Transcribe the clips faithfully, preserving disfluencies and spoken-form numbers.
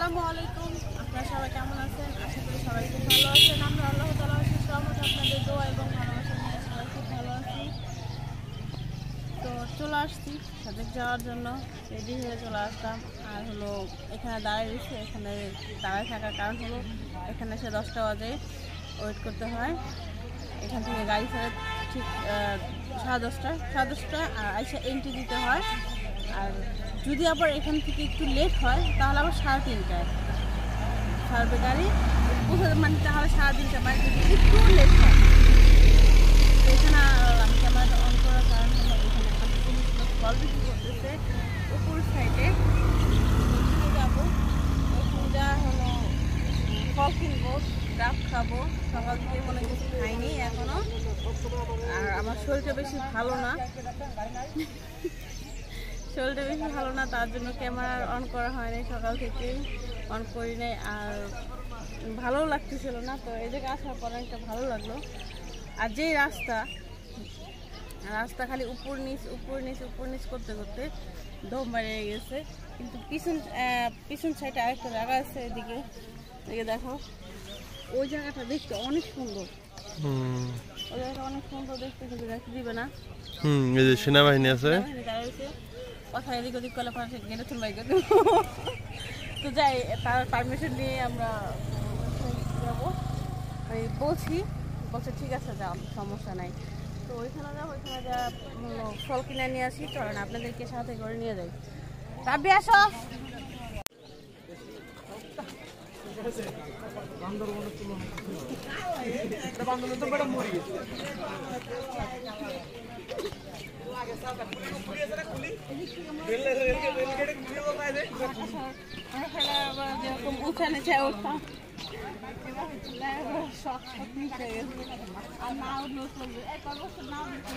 আসসালামু আলাইকুম। আপনারা সবাই কেমন আছেন? আশা করি সবাই খুব ভালো আছেন। আমরা আল্লাহ তাআলার অশেষ রহমতে আপনাদের দোয়া এবং ভালোবাসা নিয়ে সবাই খুব ভালো আছি। তো চলে আসছি সাদেক যাওয়ার জন্য, রেডি হয়ে চলে আসলাম। আর হলো এখানে দাঁড়িয়ে রয়েছে। এখানে দাঁড়ায় থাকার কারণ হলো এখানে এসে দশটা বাজে ওয়েট করতে হয়। এখান থেকে গাড়ি ছাড়া ঠিক সাড়ে দশটা সাড়ে দশটা আর আইসা এন্ট্রি দিতে হয়। আর যদি আবার এখান থেকে একটু লেট হয় তাহলে আবার সাড়ে তিনটায় ছাড়বে গাড়ি, মানে তাহলে সাড়ে তিনটা, মানে যদি একটু লেট হয়। তো এখানে আমি ক্যামেরাটা অন করার কারণ হলো এখানে আমি জিনিসগুলো ফল বিক্রি করতেছে উপর সাইডে। ওখানে যাবো, ওখানে যা হলো ফল কিনবো, ডাব খাবো। সকাল থেকে মনে কিছু খাইনি এখনো। আর আমার শরীরটা বেশি ভালো না শরীরটা বেশি ভালো না তার জন্য ক্যামেরা অন করা হয়নি, সকাল থেকে অন করি নাই। আর ভালোও লাগতেছিল না। তো এই জায়গায় আসার পর একটা ভালো লাগলো। আর যেই রাস্তা রাস্তা খালি উপর নিচ উপর নিচ উপর নিচ করতে করতে দম বেরিয়ে গেছে। কিন্তু পিছন পিছন সাইডে আরেকটা জায়গা আছে, এদিকে এদিকে দেখো, ওই জায়গাটা দেখতে অনেক সুন্দর। ওই জায়গাটা অনেক সুন্দর দেখতে, কিন্তু দেখতে দিবে না। হুম, এই যে সেনাবাহিনী আছে, কথা এদিক ওদিক করলে গেলে চলে দেবো। তো যাই, তার পারমিশন নিয়ে আমরা যাবো। বলছি বলছে ঠিক আছে যাও, সমস্যা নাই। তো ওইখানে যাবো, ওইখানে যা ফল কিনে নিয়ে আসি। চলেন আপনাদেরকে সাথে করে নিয়ে যাই। রাব্বি আসো। যেরকম উঠানে চাই উঠতাম, শখ শখ নিচে গেছে। আর না উঠলো চলবে, এক বছর না উঠলে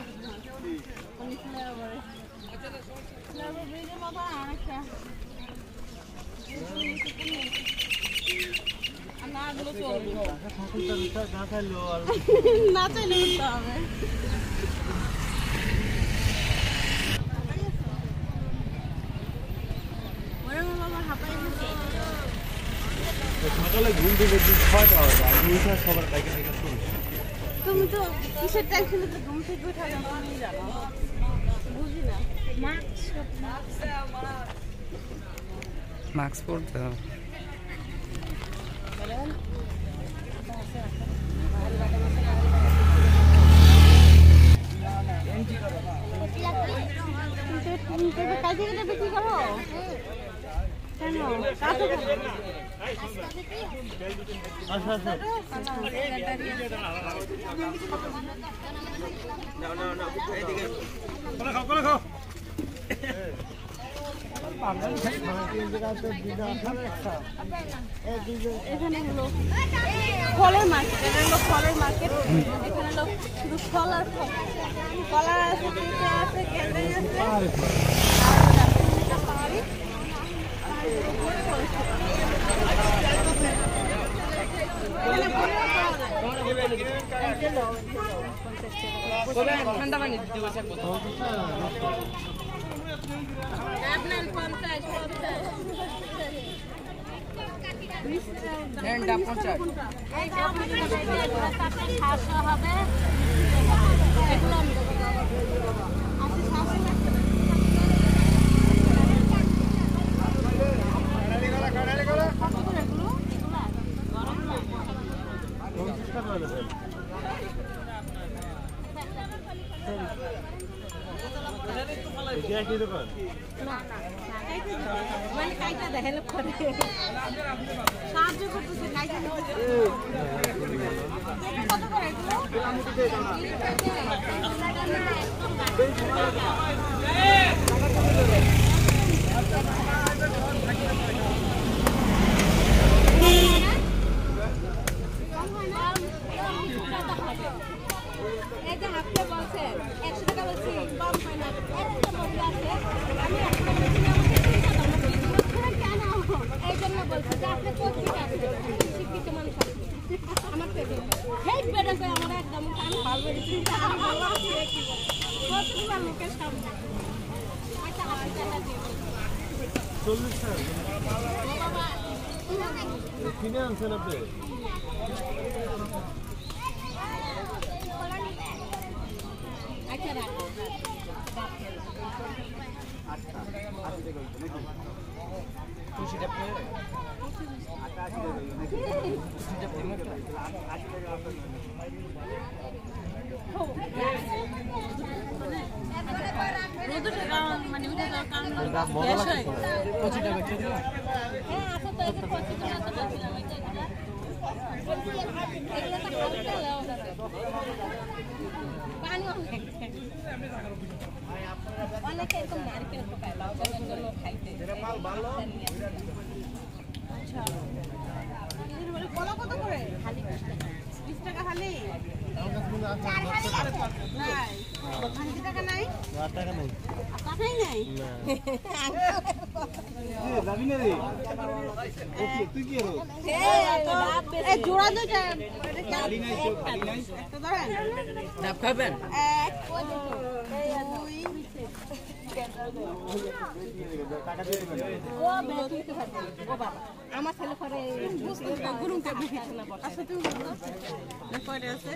ব্রিজের মতো অনেকটা না গুলো চলবে, না চাইলে উঠতে হবে। সকালে ঘুম থেকে ছয়টা হবে, আর উঠে সবার বাইকে থেকে শুরু। তুমি তো কিসের টেনশনে তো ঘুম থেকে উঠা যাবে, আমি জানো, বুঝি না। মাস্ক পরতে হবে। কাজে গেলে বিক্রি করো কেন? এখানে হলো ফলের মার্কেট, এটা হলো ফলের মার্কেট। এখানে হলো শুধু ফল আর ফল, কলা আছে, পিঠা আছে, কেন্দ্রে আছে। সাহায্য করতেছে একশো টাকা বলছি কম হয় না। এই জন্য বলছি যে আপনি পত্রিকা আছে, শিক্ষিত মানুষ আছে আমার পেটে হেট বেড়ে যায় আমার একদম। আমি ভালো বেড়েছি, ভালো আছি লোকের সামনে চল্লিশ টাকা। কিনে আনছেন আপনি? আচ্ছা রাখো। আচ্ছা আশি টাকা হইছে নাকি? খুশিটা আপনি আটা আশি টাকা হইছে নাকি? খুশিটা আপনি আশি টাকা আপনার রোদটা কারণ মানে ওটা কারণ গ্যাস হয় খুশিটা বেচে দিন হ্যাঁ আসলে তো এটা পঁচিশ টাকা তো বলছিলাম ওইটা এগুলো তো খালটা লাও পানি অনেক অনেকে তো নারকেল পোকায় লাউ গাছগুলো খাইতে আচ্ছা এর মানে কলা কত করে খালি বিশ টাকা খালি নাই পঞ্চাশ টাকা নাই আট টাকা নাই টাকাই নাই যাবি না রে তুই কি রে এই জোড়া দুইটা খালি নাই তো খালি নাই একটা ধরেন ডাব খাবেন এক দুই টাকা দিয়ে দিবেন ও বেরোতে পারবে ও বাবা আমার ছেলে করে গুরুম কে বিছানা না বসে আচ্ছা তুমি না কয়টা আছে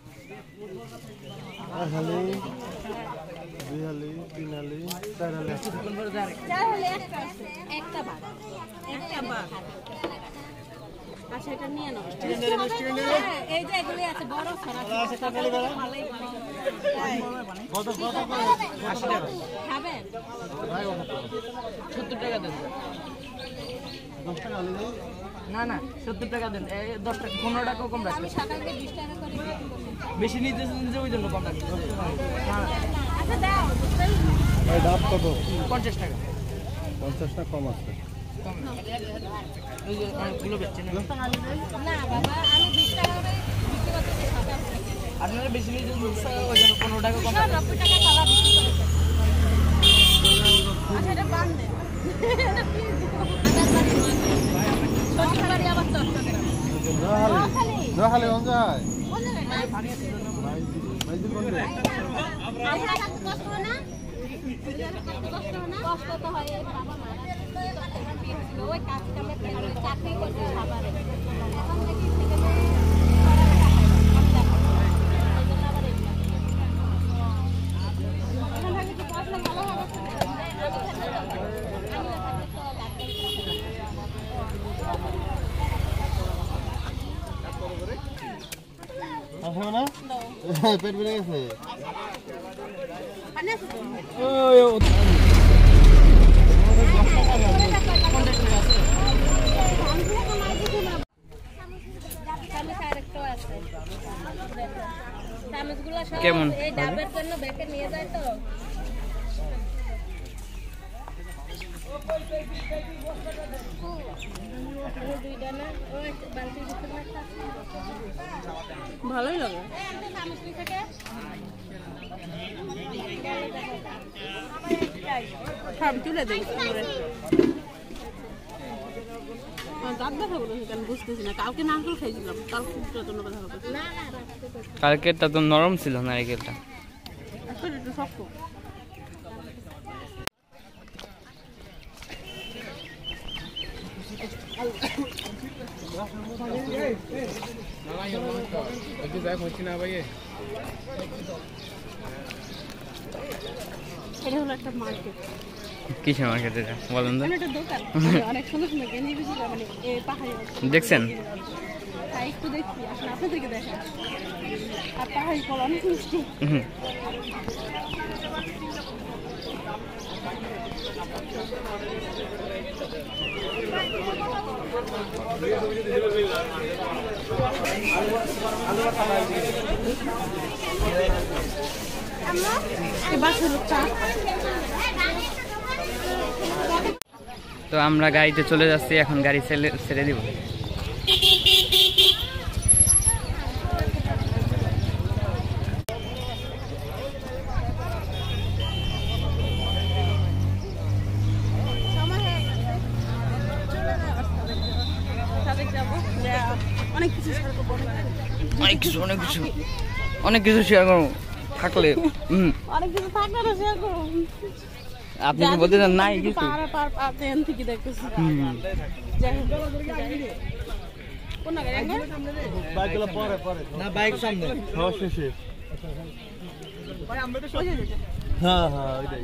হালি দুই হালি তিন হালি চার হালি চার হলে একটা আছে একটা বাদ একটা বাদ আচ্ছা এটা নিয়ে নাও হ্যাঁ, এই যে এগুলি আছে বড় ছড়া সকালে ভালোই কত কত আশি টাকা খাবেন সত্তর টাকা দেন দশ টাকা হালি দেই না না সত্তর টাকা দেন এই দশ টাকা পনেরো টাকা কম রাখবেন আমি সকালকে বিশ টাকা করে বিক্রি করি। বেশি নিতেছেন যে ওই জন্য কম রাখবেন না আচ্ছা দাও এই ডাব কত পঞ্চাশ টাকা পঞ্চাশ টাকা কম আছে কম ওই যে অনেকগুলো বেচছেন না বাবা আমি বিশ টাকা করে বিক্রি করতেছি সকাল থেকে আপনারা বেশি নিতেছেন ওই জন্য পনেরো টাকা কম রাখবেন নব্বই টাকা কলা বিক্রি করেছে আচ্ছা এটা বান দেন শ্বশুর বাড়ি আবার চট্টগ্রাম দশ হালি কোন যায় কোন জায়গায় মাইজুর কোন রে কষ্ট হয় না কষ্ট তো হয় বাবা মারা ওই কাজ কামে চাকরি করতে খাবারে এখন দেখি সেখানে আসবে না পেট বেড়ে গেছে পানি আছে তো ওই কেমন? এই ডাবের জন্য ব্যাকে নিয়ে যায় তো ভালোই লাগে তুলে দিই দাঁত ব্যথা বলেছি আমি বুঝতেছি না কালকে নারকেল খাইছিলাম কালকে জন্য ব্যথা হবে কালকেরটা তো নরম ছিল নারকেলটা একটু শক্ত এটা হলো একটা মার্কেট কিসের মার্কেট এটা বলেন তো একটা দোকান অনেক সুন্দর সুন্দর গেঞ্জি বেশি মানে পাহাড়ি দেখছেন তাই একটু দেখছি আসলে আপনাদেরকে দেখেন আর পাহাড়ি ফল অনেক মিষ্টি হুম তো আমরা গাড়িতে চলে যাচ্ছি এখন গাড়ি ছেড়ে ছেড়ে দিব অনেক কিছু অনেক কিছু অনেক কিছু অনেক কিছু শেয়ার করবো থাকলে হুম অনেক কিছু থাকলে শেয়ার করুন আপনি কি বলতে চান নাই কিছু? পার পার পার দেন থেকে দেখতেছি যাই হোক কোন গাড়ি আগে বাইকগুলো পরে পরে না বাইক সামনে সব শেষে ভাই আমরা তো সোজা যেতে হ্যাঁ হ্যাঁ ওইটাই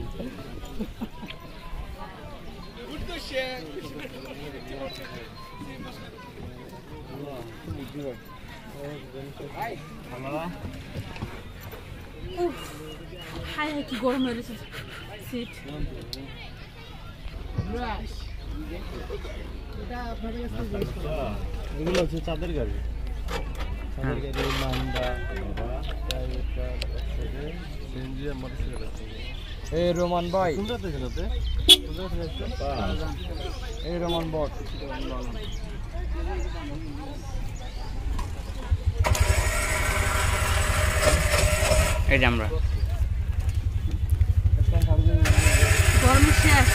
উফ হাই হাই কি গরম হয়েছে সিট এগুলো হচ্ছে চাঁদের গাড়ি চাঁদের গাড়ি মান্দা এই রোমান ভাই, কোনটা থেকে যাতে এই রোমান বট এই যে আমরা গরম শেষ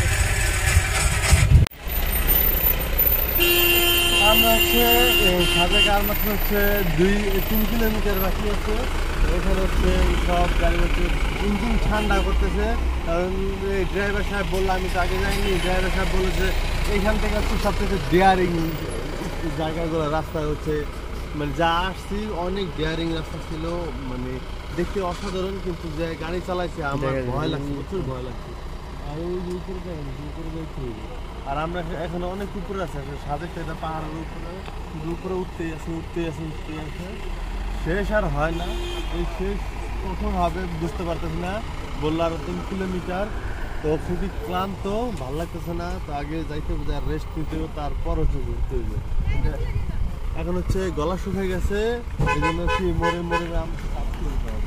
আমরা হচ্ছে সাজেক আর মাত্র হচ্ছে দুই তিন কিলোমিটার বাকি আছে। এখানে হচ্ছে সব গাড়ি হচ্ছে ইঞ্জিন ঠান্ডা করতেছে, কারণ এই ড্রাইভার সাহেব বললো, আমি তো আগে যাইনি, ড্রাইভার সাহেব বললো যে এইখান থেকে হচ্ছে সবথেকে ডেয়ারিং জায়গাগুলো রাস্তা হচ্ছে, মানে যা আসছি অনেক ডেয়ারিং রাস্তা ছিল, মানে দেখতে অসাধারণ, কিন্তু যে গাড়ি চালাইছে আমার ভয় লাগছে, প্রচুর ভয় লাগছে। আর ওই যে উপরে দেখেন উপরে দেখতে আর আমরা এখানে অনেক উপরে আছে, সাদেক এটা পাহাড়ের উপরে উপরে উঠতেই আছে উঠতেই আছে উঠতেই আছে, শেষ আর হয় না। এই শেষ কখন হবে বুঝতে পারতেছি না। বললো আরো তিন কিলোমিটার, তো খুবই ক্লান্ত, ভালো লাগতেছে না, তো আগে যাইতে হবে, রেস্ট নিতে হবে, তারপর হচ্ছে ঘুরতে হবে। এখন হচ্ছে গলা শুকিয়ে গেছে, এই জন্য হচ্ছে মরে মরে আমাকে কাজ করতে হবে।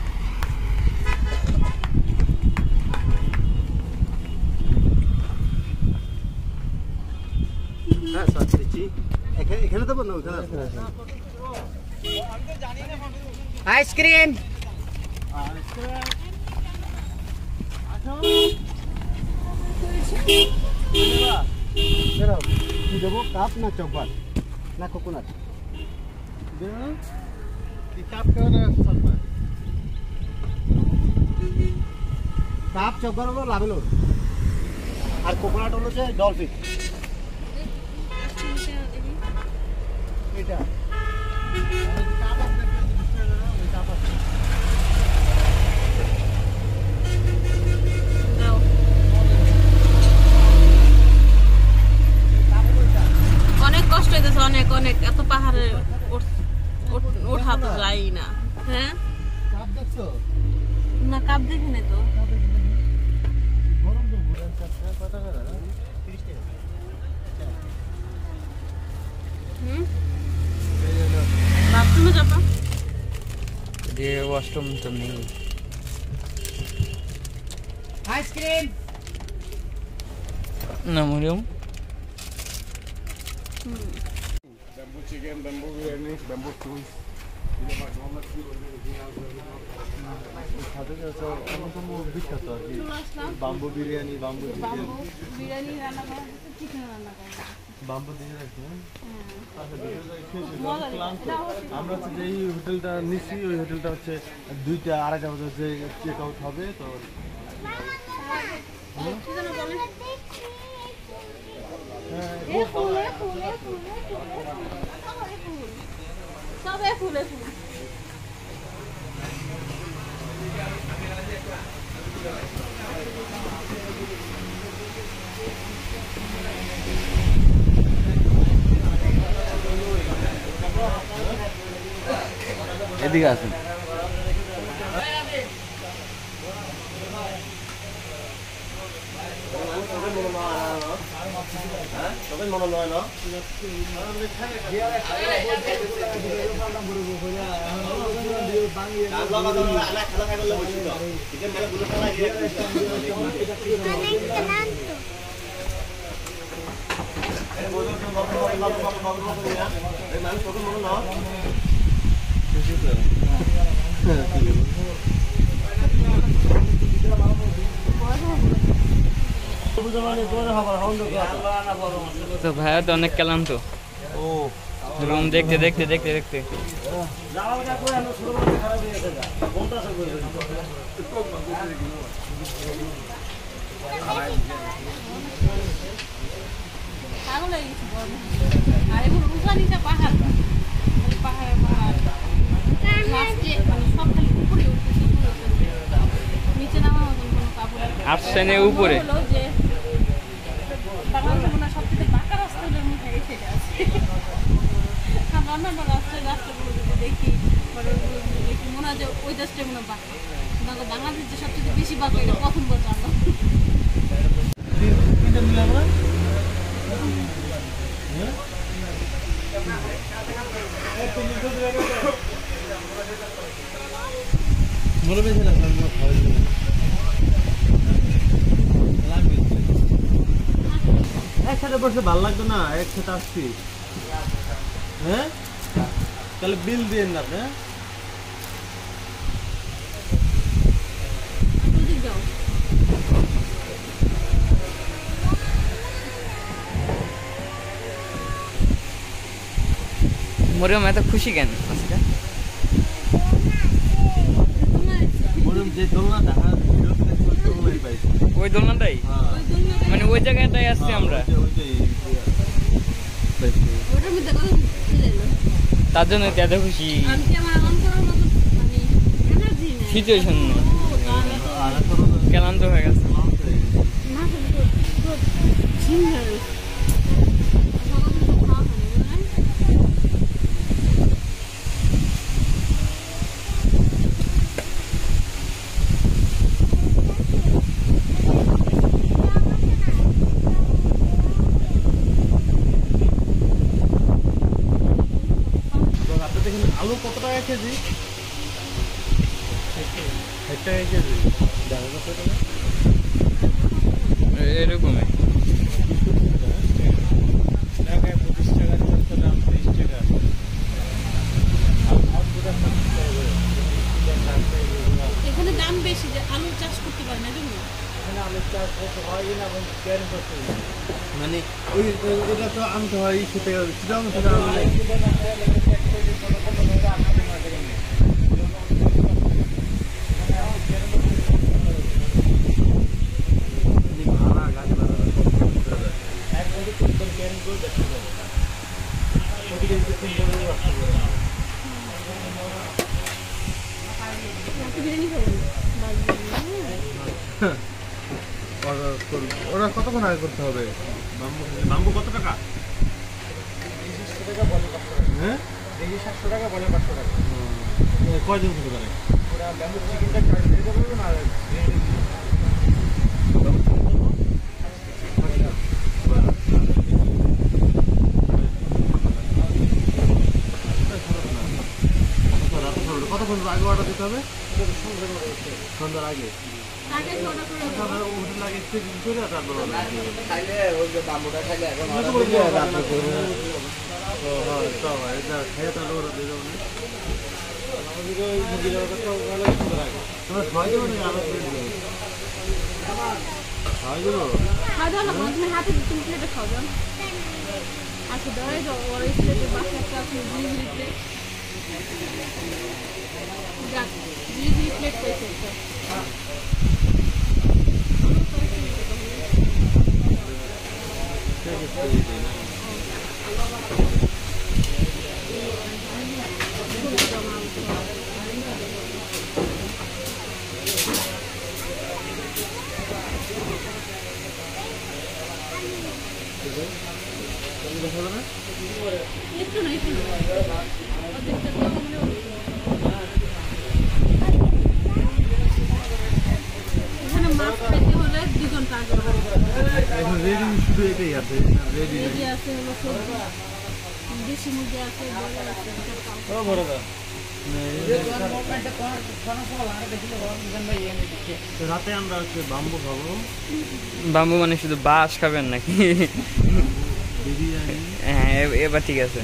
হ্যাঁ স্যার দিচ্ছি, এখানে দেবো না ওখানে আইসক্রিম কি দেবো, কাপ না চকবার না কোকোনাট? কাপ কাপ চকবার হলো লাভেল, আর কোকোনাট হলো যে ডলফিন। এটা অনেক কষ্ট হইতেছে, অনেক অনেক, এত পাহাড়ে ওঠা তো যাই না। হ্যাঁ কাপ দেখছো না, কাপ দেখি না তো। হুম বাথরুমে যাবা? দিয়ে ওয়াশরুম তো নেই। আইসক্রিম না Mariam bamboo chicken, bamboo biryani, bamboo tools. বিখ্যাত আর কি bamboo biryani, bamboo chicken, biryani রান্না করা হচ্ছে, চিকেন রান্না করা হচ্ছে। বাম্বু দিয়ে রাখছি। আমরা হচ্ছে যেই হোটেলটা নিচ্ছি, ওই হোটেলটা হচ্ছে দুইটা আড়াইটা বাজে হচ্ছে চেক আউট হবে। তো সবে ফুলে ফুল। এদিকে আসুন। সবাই মনে নয় না তো ভাইয়া তো অনেক ক্লান্ত, রুম দেখতে দেখতে দেখতে দেখতে পাগল হয়ে গেছি গরমে। আর এখন উঁচা নিচা পাহাড়, খালি পাহাড়ে পাহাড়। লাস্টে মানে সব খালি উপরে উঠতেছে, উপরে উঠতেছে। নিচে নামার মতন কোনো কাপড় নেই। আসছেনে উপরে। হলো যে বাংলাদেশে মনে হয় সবথেকে বাঁকা রাস্তা হলো মনে হয় সেটা আছে। আর অন্যান্য রাস্তায় রাস্তাগুলো যদি দেখি বা রোডগুলো যদি দেখি মনে হয় যে ওই দেশটাই মনে হয় বাঁকা। কিন্তু বাংলাদেশ যে সবথেকে বেশি বাঁকা এটা প্রথম বার জানলাম। তিনটা মিলে আমরা মনে পেয়েছে না একসাথে বসে ভালো লাগতো না, একসাথে আসছি। হ্যাঁ তাহলে বিল দিয়ে না আপনি। মরিয়ম এত খুশি কেন আজকে? মরিয়ম যে দোলনা দেখা দোলনাই পাইছি। ওই দোলনাটাই মানে ওই জায়গাটাই আসছি আমরা, তার জন্য এত খুশি। সিচুয়েশন ক্লান্ত হয়ে গেছে। আলু কত টাকা কেজি? ষাট টাকা কেজি। এরকমই ঢাকায় পঁচিশ টাকা, চট্টগ্রাম ত্রিশ টাকা। এখানে দাম বেশি, যে আলু চাষ করতে পারে না জন্য। এখানে আলুর চাষ করতে হয় না এবং ক্যারি করতে হয়। মানে ওই ওটা তো আনতে হয় সেটা সেটাও সেটা আনলে ভাড়া গাড়ি ভাড়া এক বছর তিন ক্যারি করে দেখতে হবে। ওদিকে তিন বছর রাখতে হবে। বিরিয়ানি খাবো ওরা কতক্ষণ আগে করতে হবে? বাম্বু বাম্বু কত টাকা? হ্যাঁ দেখি সাতশো টাকা বলে পাঁচশো টাকা। কয়জন খেতে পারে? ওরা ব্যাম্বু চিকেনটা চার্জ দিতে পারবে না। কতক্ষণ আগে অর্ডার দিতে হবে? সন্ধ্যার আগে হাতে তুমি প্লেটে খাও যান। আচ্ছা ধরে যাও ওর প্লেটে বাকি একটা আছে জিলিজিলি প্লেট। যাক জিলিজিলি প্লেট পেয়েছে একটা। একটু না একটু এখানে মাছ পেতে হলে দুই ঘন্টা আগে এখন রেডি শুধু এটাই আছে। রেডি রেডি আছে হলো সবজি, দেশি মুরগি আছে, ব্রয়লার আছে। রাতে আমরা হচ্ছে বাম্বু খাবো। বাম্বু মানে শুধু বাঁশ খাবেন নাকি? বিরিয়ানি। হ্যাঁ এবার ঠিক আছে।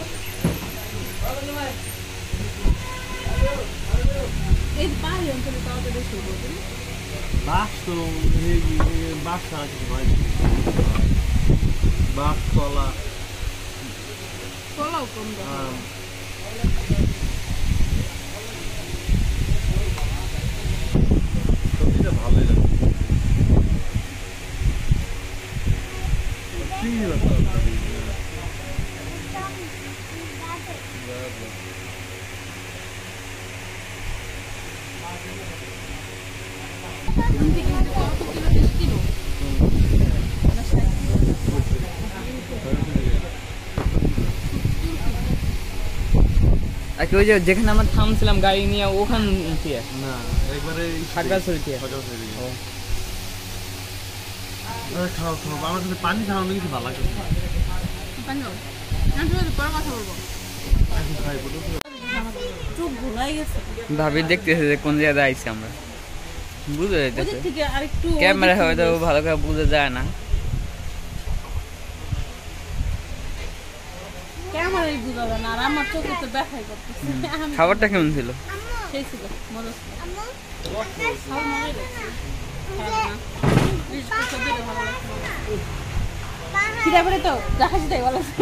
এই পাহাড়ি অঞ্চলে তাও তো বেশি বলতে বাস তো বাস ছাড়া কিছু হয় না। বাস কলা কলাও কম দাম। সবজিটা ভালোই লাগে। চিংড়ি মাছ আছে। আর কি ওই যে যেখানে আমরা থামছিলাম গাড়ি নিয়ে ওখান থেকে না একবারে খাগড়াছড়ি থেকে। খাগড়াছড়ি থেকে। ও আরে খাও খাও, আমার কাছে পানি খাওয়ানো কিছু ভালো লাগছে না। এখন খাই বলো তো। চোখ ঘুরাই গেছে। ভাবি দেখতেছে যে কোন জায়গায় আইছি আমরা, বুঝে ওদিক যাইতেছে। থেকে আরেকটু ক্যামেরা ওদিক হয়তো থেকে ভালো করে বুঝে যায় না। ক্যামেরাই বুঝা যায় না, আর আমার চোখে তো দেখাই করতেছে। আমি খাবারটা কেমন ছিল? সেই ছিল মরস খাওয়া মজাই লাগছে। খারাপ না। বিশেষ করে সবজিটা ভালো লাগছে। খিদা করে তো দেখাচ্ছি তাই ভালো লাগছে।